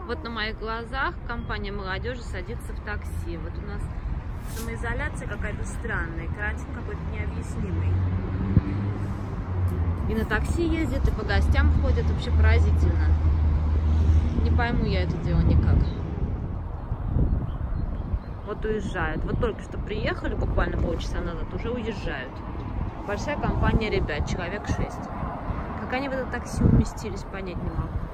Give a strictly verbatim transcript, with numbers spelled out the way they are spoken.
Вот на моих глазах компания молодежи садится в такси. Вот у нас самоизоляция какая-то странная, карантин какой-то необъяснимый. И на такси ездят, и по гостям ходят. Вообще поразительно. Не пойму я это дело никак. Вот уезжают. Вот только что приехали, буквально полчаса назад, уже уезжают. Большая компания ребят, человек шесть. Как они в это такси уместились, понять не могу.